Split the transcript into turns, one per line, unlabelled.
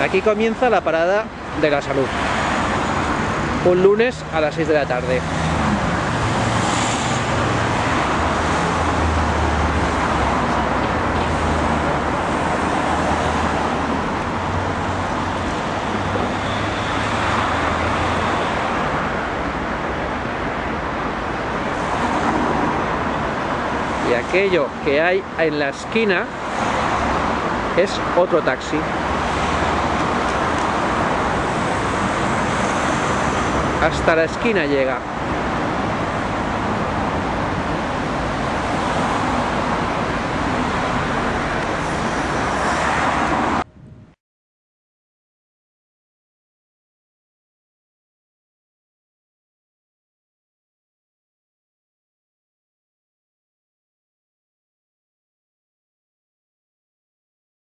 Aquí comienza la parada de la salud. Un lunes a las 6 de la tarde. Y aquello que hay en la esquina es otro taxi. Hasta la esquina llega.